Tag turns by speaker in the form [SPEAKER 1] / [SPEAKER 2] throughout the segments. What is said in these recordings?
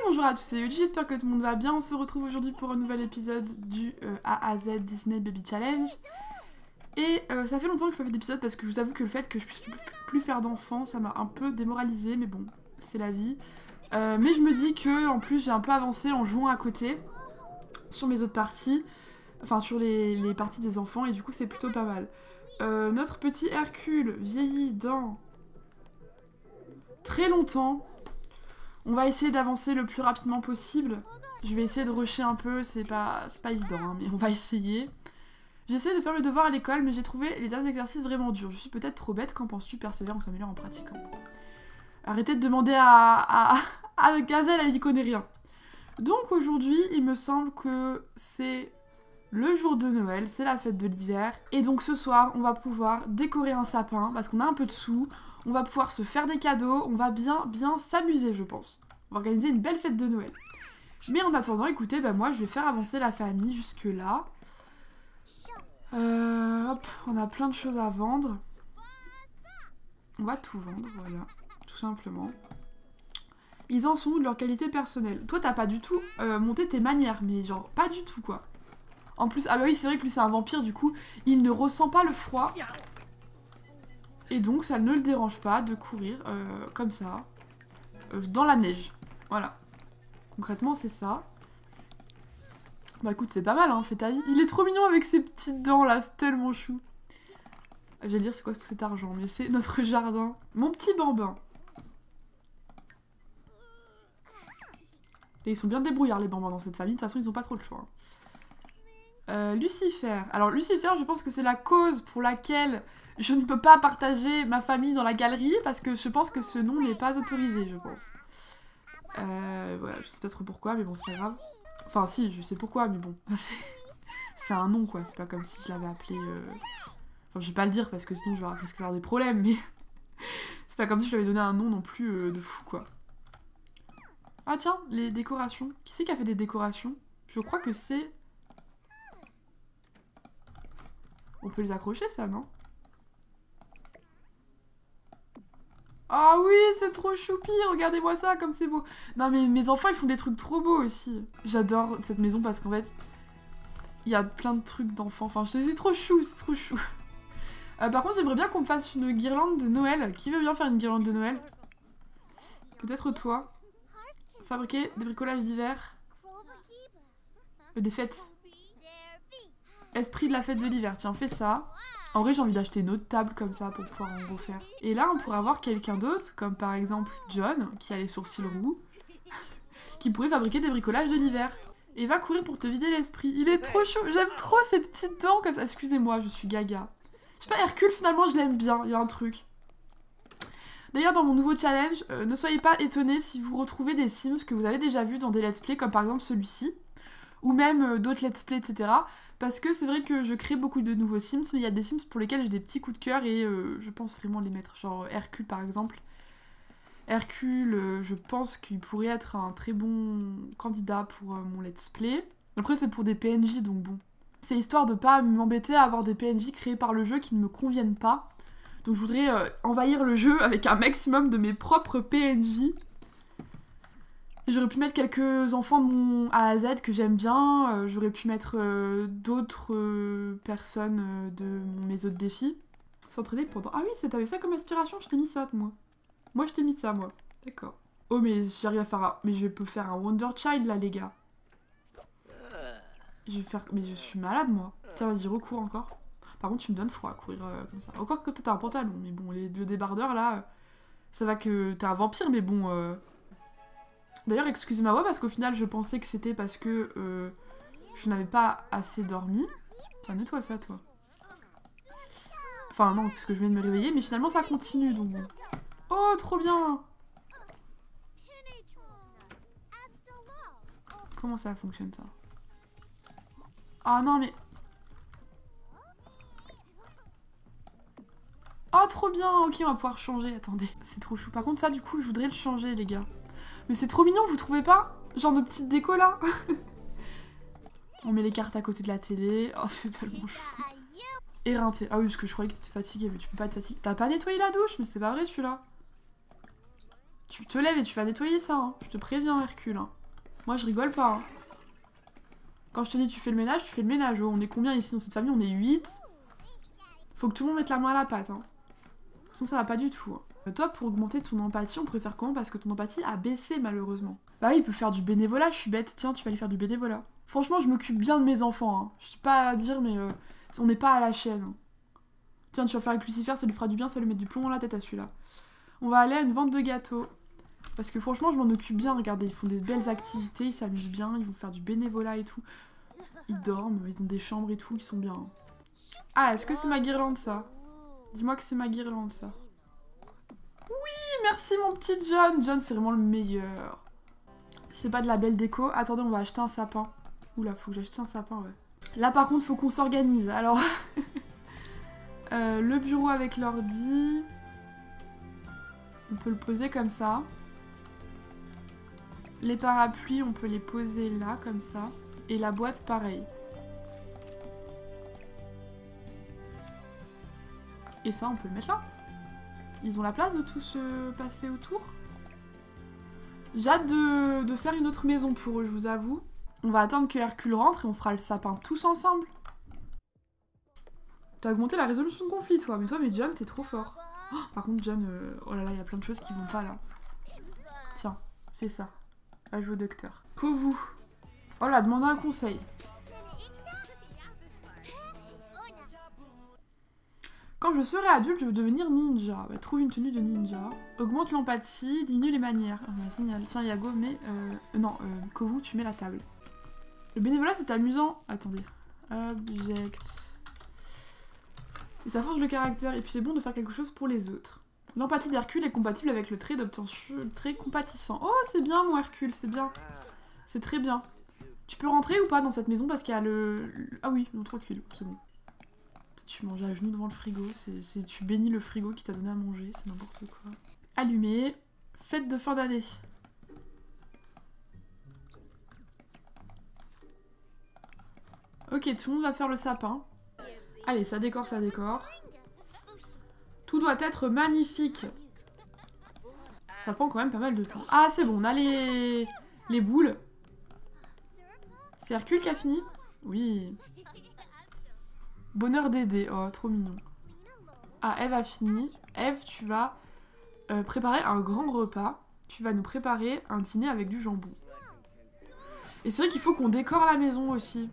[SPEAKER 1] bonjour à tous, c'est Yuji, j'espère que tout le monde va bien. On se retrouve aujourd'hui pour un nouvel épisode du A à Z Disney Baby Challenge. Et ça fait longtemps que je fais pas d'épisode parce que je vous avoue que le fait que je puisse plus faire d'enfants, ça m'a un peu démoralisée, mais bon, c'est la vie. Mais je me dis que en plus j'ai un peu avancé en jouant à côté sur mes autres parties, enfin sur les parties des enfants, et du coup c'est plutôt pas mal. Notre petit Hercule vieillit dans très longtemps. On va essayer d'avancer le plus rapidement possible. Je vais essayer de rusher un peu, c'est pas évident, hein, mais on va essayer. J'essaie de faire mes devoirs à l'école, mais j'ai trouvé les derniers exercices vraiment durs. Je suis peut-être trop bête, qu'en penses-tu? Persévère, on s'améliore en pratiquant. Arrêtez de demander à Gazelle, elle y connaît rien. Donc aujourd'hui, il me semble que c'est le jour de Noël, c'est la fête de l'hiver. Et donc ce soir, on va pouvoir décorer un sapin, parce qu'on a un peu de sous. On va pouvoir se faire des cadeaux, on va bien s'amuser, je pense. On va organiser une belle fête de Noël. Mais en attendant, écoutez, bah moi je vais faire avancer la famille jusque là. Hop, on a plein de choses à vendre. On va tout vendre, voilà, tout simplement. Ils en sont où de leur qualité personnelle? Toi, t'as pas du tout monté tes manières, mais genre, pas du tout, quoi. En plus, ah bah oui, c'est vrai que lui, c'est un vampire, du coup, il ne ressent pas le froid. Et donc, ça ne le dérange pas de courir comme ça, dans la neige. Voilà. Concrètement, c'est ça. Bah écoute, c'est pas mal, hein, fais ta vie. Il est trop mignon avec ses petites dents, là, c'est tellement chou. J'allais dire, c'est quoi tout cet argent? Mais c'est notre jardin. Mon petit bambin. Et ils sont bien débrouillards, les bambins, dans cette famille. De toute façon, ils ont pas trop le choix. Lucifer. Alors, Lucifer, je pense que c'est la cause pour laquelle je ne peux pas partager ma famille dans la galerie, parce que je pense que ce nom n'est pas autorisé, je pense. Voilà, je sais pas trop pourquoi, mais bon, c'est pas grave. Enfin, si, je sais pourquoi, mais bon. C'est un nom, quoi. C'est pas comme si je l'avais appelé... Enfin, je vais pas le dire, parce que sinon, je vais presque avoir des problèmes, mais... C'est pas comme si je lui avais donné un nom non plus de fou, quoi. Ah tiens, les décorations. Qui c'est qui a fait des décorations? Je crois que c'est... On peut les accrocher, ça, non? Ah oui, c'est trop choupi, regardez-moi ça, comme c'est beau. Non mais mes enfants, ils font des trucs trop beaux aussi. J'adore cette maison parce qu'en fait, il y a plein de trucs d'enfants. Enfin, c'est trop chou, c'est trop chou. Par contre, j'aimerais bien qu'on me fasse une guirlande de Noël. Qui veut bien faire une guirlande de Noël? Peut-être toi. Fabriquer des bricolages d'hiver. Des fêtes. Esprit de la fête de l'hiver, tiens, fais ça. En vrai, j'ai envie d'acheter une autre table comme ça pour pouvoir en refaire. Et là, on pourrait avoir quelqu'un d'autre, comme par exemple John, qui a les sourcils roux, qui pourrait fabriquer des bricolages de l'hiver. Et va courir pour te vider l'esprit. Il est trop chaud, j'aime trop ces petites dents comme ça. Excusez-moi, je suis gaga. Je sais pas, Hercule, finalement, je l'aime bien, il y a un truc. D'ailleurs, dans mon nouveau challenge, ne soyez pas étonnés si vous retrouvez des Sims que vous avez déjà vus dans des let's play, comme par exemple celui-ci, ou même d'autres let's play, etc. Parce que c'est vrai que je crée beaucoup de nouveaux Sims, mais il y a des Sims pour lesquels j'ai des petits coups de cœur et je pense vraiment les mettre. Genre Hercule par exemple. Hercule, je pense qu'il pourrait être un très bon candidat pour mon let's play. Après c'est pour des PNJ donc bon. C'est histoire de pas m'embêter à avoir des PNJ créés par le jeu qui ne me conviennent pas. Donc je voudrais envahir le jeu avec un maximum de mes propres PNJ. J'aurais pu mettre quelques enfants de mon A à Z que j'aime bien, j'aurais pu mettre d'autres personnes de mes autres défis. S'entraîner pendant... Ah oui, t'avais ça comme aspiration, je t'ai mis ça, moi. Moi, je t'ai mis ça, moi. D'accord. Oh, mais j'arrive à faire un... Mais je peux faire un Wonder Child, là, les gars. Je vais faire... Mais je suis malade, moi. Tiens, vas-y, recours encore. Par contre, tu me donnes froid à courir comme ça. Encore que t'as un pantalon, mais bon, le débardeur, là... Ça va que t'es un vampire, mais bon... D'ailleurs, excusez ma voix parce qu'au final, je pensais que c'était parce que je n'avais pas assez dormi. Tiens, nettoie ça, toi. Enfin, non, parce que je viens de me réveiller, mais finalement, ça continue, donc bon. Oh, trop bien! Comment ça fonctionne, ça? Ah non, mais... Oh, trop bien! Ok, on va pouvoir changer. Attendez, c'est trop chou. Par contre, ça, du coup, je voudrais le changer, les gars. Mais c'est trop mignon, vous trouvez pas? Genre de petites déco là. On met les cartes à côté de la télé. Oh, c'est tellement chou. Éreinté. Ah oui, parce que je croyais que t'étais fatiguée, mais tu peux pas être fatiguée. T'as pas nettoyé la douche? Mais c'est pas vrai celui-là. Tu te lèves et tu vas nettoyer ça, hein. Je te préviens, Hercule. Hein. Moi, je rigole pas. Hein. Quand je te dis tu fais le ménage, tu fais le ménage. Oh, on est combien ici dans cette famille? On est 8. Faut que tout le monde mette la main à la pâte. Hein. Sinon, ça va pas du tout. Hein. Toi, pour augmenter ton empathie, on pourrait faire comment? Parce que ton empathie a baissé, malheureusement. Bah oui, il peut faire du bénévolat, je suis bête. Tiens, tu vas aller faire du bénévolat. Franchement, je m'occupe bien de mes enfants. Hein. Je sais pas à dire, mais on n'est pas à la chaîne. Hein. Tiens, tu vas faire avec Lucifer, ça lui fera du bien, ça lui met du plomb dans la tête à celui-là. On va aller à une vente de gâteaux. Parce que franchement, je m'en occupe bien. Regardez, ils font des belles activités, ils s'amusent bien, ils vont faire du bénévolat et tout. Ils dorment, ils ont des chambres et tout, ils sont bien. Ah, est-ce que c'est ma guirlande, ça? Dis-moi que c'est ma guirlande, ça. Oui, merci mon petit John. John, c'est vraiment le meilleur. Si c'est pas de la belle déco... Attendez, on va acheter un sapin. Oula, faut que j'achète un sapin, ouais. Là, par contre, faut qu'on s'organise. Alors... le bureau avec l'ordi... On peut le poser comme ça. Les parapluies, on peut les poser là, comme ça. Et la boîte, pareil. Et ça, on peut le mettre là. Ils ont la place de tout se passer autour. J'ai hâte de faire une autre maison pour eux, je vous avoue. On va attendre que Hercule rentre et on fera le sapin tous ensemble. T'as augmenté la résolution de conflit, toi. Mais toi, John, t'es trop fort. Oh, par contre, John, oh là là, il y a plein de choses qui vont pas, là. Tiens, fais ça. Va jouer au docteur. Kovu. Oh là, demande un conseil. Quand je serai adulte, je veux devenir ninja. Bah, trouve une tenue de ninja. Augmente l'empathie, diminue les manières. Ah, bah, génial. Tiens, Yago, mais... non, Kovu, tu mets la table. Le bénévolat, c'est amusant. Attendez. Object. Et ça forge le caractère. Et puis c'est bon de faire quelque chose pour les autres. L'empathie d'Hercule est compatible avec le trait d'obtention, le trait compatissant. Oh, c'est bien, mon Hercule, c'est bien. C'est très bien. Tu peux rentrer ou pas dans cette maison parce qu'il y a le... Ah oui, non, tranquille, c'est bon. Tu manges à genoux devant le frigo, tu bénis le frigo qui t'a donné à manger, c'est n'importe quoi. Allumé. Fête de fin d'année. Ok, tout le monde va faire le sapin. Allez, ça décore, ça décore. Tout doit être magnifique. Ça prend quand même pas mal de temps. Ah, c'est bon, on a les boules. C'est Hercule qui a fini? Oui. Bonheur d'aider. Oh, trop mignon. Ah, Eve a fini. Eve, tu vas préparer un grand repas. Tu vas nous préparer un dîner avec du jambon. Et c'est vrai qu'il faut qu'on décore la maison aussi.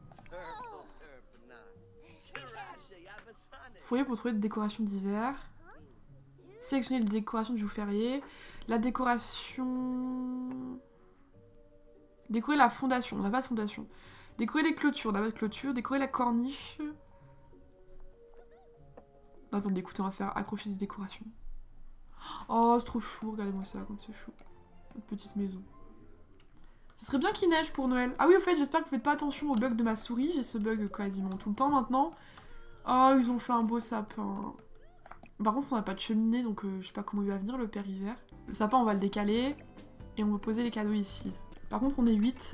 [SPEAKER 1] Fourrier pour trouver des décorations d'hiver. Sélectionner les décorations du jour férié. La décoration... Décorer la fondation. On n'a pas de fondation. Décorer les clôtures. On n'a pas de clôture. Décorer la corniche. Attendez, écoutez, on va faire accrocher des décorations. Oh, c'est trop chou. Regardez-moi ça, comme c'est chou. Une petite maison. Ce serait bien qu'il neige pour Noël. Ah oui, au fait, j'espère que vous faites pas attention au bug de ma souris. J'ai ce bug quasiment tout le temps maintenant. Oh, ils ont fait un beau sapin. Par contre, on n'a pas de cheminée, donc je sais pas comment il va venir, le père hiver. Le sapin, on va le décaler. Et on va poser les cadeaux ici. Par contre, on est 8.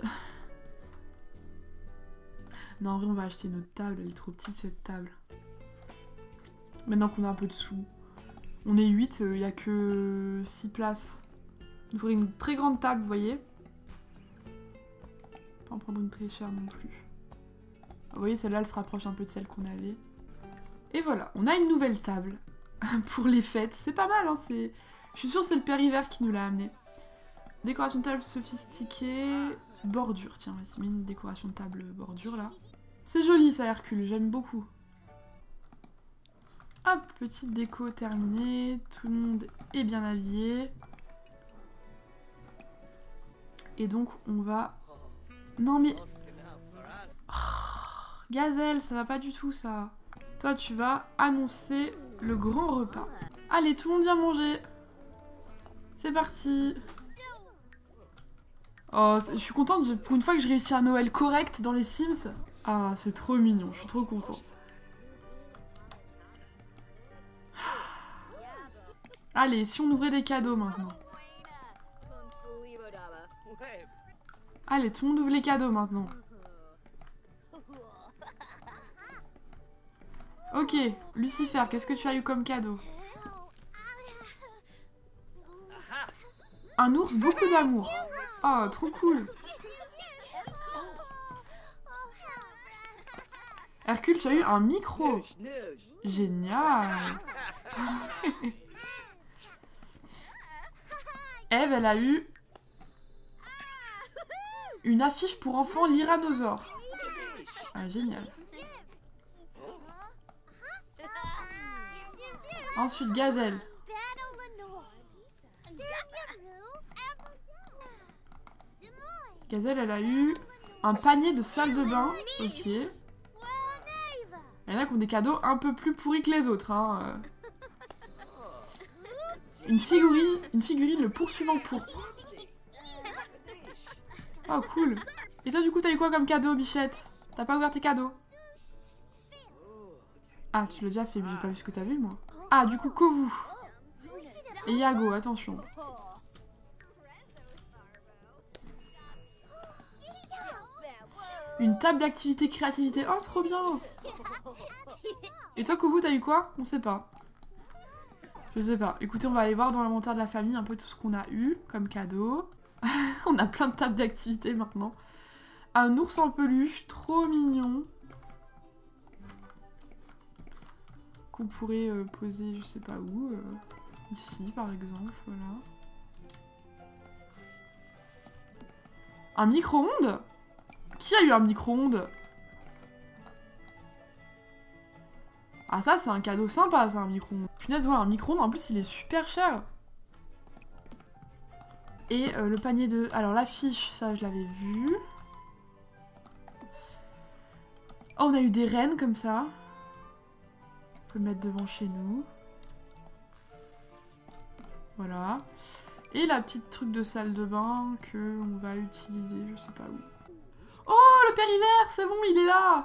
[SPEAKER 1] Non, en vrai, on va acheter notre table. Elle est trop petite, cette table. Maintenant qu'on a un peu de sous. On est 8, il n'y a que 6 places. Il faudrait une très grande table, vous voyez. Pas en prendre une très chère non plus. Vous voyez, celle-là, elle se rapproche un peu de celle qu'on avait. Et voilà, on a une nouvelle table pour les fêtes. C'est pas mal, hein, c'est... Je suis sûre que c'est le père hiver qui nous l'a amené. Décoration de table sophistiquée. Bordure, tiens, vas-y, mets une décoration de table bordure, là. C'est joli, ça, Hercule, j'aime beaucoup. Hop, petite déco terminée. Tout le monde est bien habillé. Et donc, on va... Non, mais... Oh, Gazelle, ça va pas du tout, ça. Toi, tu vas annoncer le grand repas. Allez, tout le monde vient manger. C'est parti. Oh, je suis contente, pour une fois que j'ai réussi un Noël correct dans les Sims. Ah, c'est trop mignon, je suis trop contente. Allez, si on ouvrait des cadeaux maintenant. Allez, tout le monde ouvre les cadeaux maintenant. Ok, Lucifer, qu'est-ce que tu as eu comme cadeau? Un ours, beaucoup d'amour. Oh, trop cool. Hercule, tu as eu un micro. Génial. Eve, elle a eu une affiche pour enfants Lyrannosaure. Ah, génial. Ensuite, Gazelle. Gazelle, elle a eu un panier de salle de bain. Ok. Il y en a qui ont des cadeaux un peu plus pourris que les autres. Hein. Une figurine, le poursuivant pourpre. Oh, cool. Et toi, du coup, t'as eu quoi comme cadeau, Bichette? T'as pas ouvert tes cadeaux? Ah, tu l'as déjà fait, mais j'ai pas vu ce que t'as vu, moi. Ah, du coup, Kovu. Et Yago, attention. Une table d'activité créativité. Oh, trop bien. Et toi, Kovu, t'as eu quoi? On sait pas. Je sais pas. Écoutez, on va aller voir dans l'inventaire de la famille un peu tout ce qu'on a eu comme cadeau. On a plein de tables d'activité maintenant. Un ours en peluche, trop mignon. Qu'on pourrait poser, je sais pas où. Ici, par exemple, voilà. Un micro-ondes? Qui a eu un micro-ondes? Ah, ça, c'est un cadeau sympa, ça, un micro-ondes. Punaise, ouais, un micro-ondes, en plus, il est super cher. Et le panier de... Alors, l'affiche, ça, je l'avais vu. Oh, on a eu des rennes, comme ça. On peut le mettre devant chez nous. Voilà. Et la petite truc de salle de bain que on va utiliser, je sais pas où. Oh, le père hiver, c'est bon, il est là.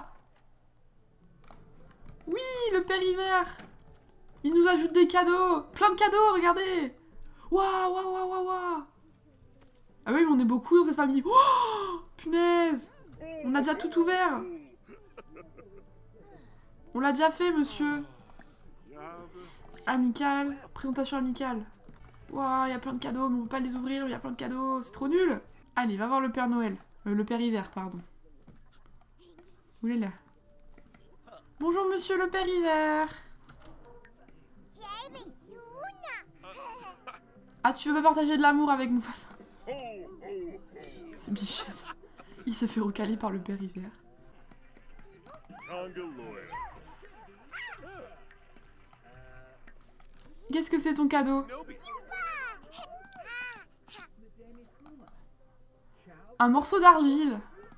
[SPEAKER 1] Oui, le père hiver. Il nous ajoute des cadeaux. Plein de cadeaux, regardez. Waouh, waouh, waouh, waouh, waouh. Ah oui, mais on est beaucoup dans cette famille. Oh, punaise. On a déjà tout ouvert. On l'a déjà fait, monsieur. Amical. Présentation amicale. Waouh, il y a plein de cadeaux, mais on peut pas les ouvrir, il y a plein de cadeaux. C'est trop nul. Allez, va voir le Père Noël. Le Père Hiver, pardon. Où il est là? Bonjour, monsieur le Père Hiver. Ah, tu veux pas partager de l'amour avec Mufasa? C'est Bichette. Il s'est fait recaler par le Père Hiver. Qu'est-ce que c'est ton cadeau? Un morceau d'argile.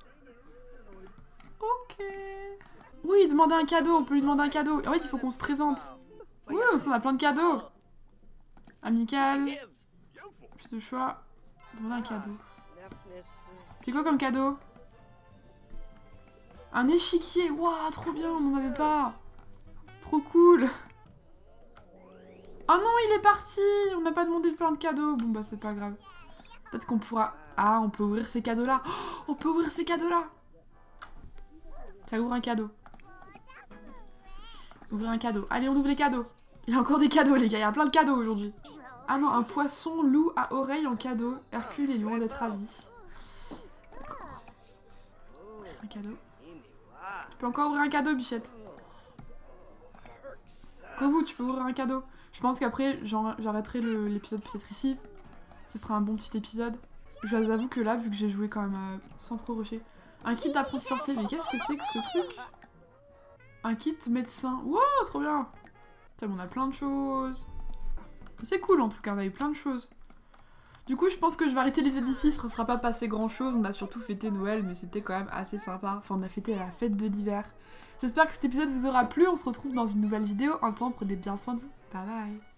[SPEAKER 1] Ok. Oui, demander un cadeau, on peut lui demander un cadeau. En fait, il faut qu'on se présente. Oui, on a plein de cadeaux. Amical. Plus de choix. Demander un cadeau. C'est quoi comme cadeau? Un échiquier. Waouh, trop bien, on n'en avait pas. Trop cool. Oh non, il est parti. On n'a pas demandé plein de cadeaux. Bon, bah, c'est pas grave. Peut-être qu'on pourra... Ah, on peut ouvrir ces cadeaux-là. Oh, on peut ouvrir ces cadeaux-là. Ça ouvre un cadeau. Ouvrir un cadeau. Allez, on ouvre les cadeaux. Il y a encore des cadeaux, les gars. Il y a plein de cadeaux aujourd'hui. Ah non, un poisson loup à oreille en cadeau. Hercule est loin d'être ravi. D'accord. Un cadeau. Tu peux encore ouvrir un cadeau, Bichette. Kovu, tu peux ouvrir un cadeau. Je pense qu'après, j'arrêterai l'épisode peut-être ici. Ça fera un bon petit épisode. Je vous avoue que là, vu que j'ai joué quand même sans trop rusher. Un kit d'apprenti sorcier, mais qu'est-ce que c'est que ce truc? Un kit médecin. Wow, trop bien. Putain, on a plein de choses. C'est cool en tout cas, on a eu plein de choses. Du coup, je pense que je vais arrêter l'épisode ici, ça ne sera pas passé grand chose. On a surtout fêté Noël, mais c'était quand même assez sympa. Enfin, on a fêté la fête de l'hiver. J'espère que cet épisode vous aura plu. On se retrouve dans une nouvelle vidéo. En attendant, prenez bien soin de vous. Bye bye.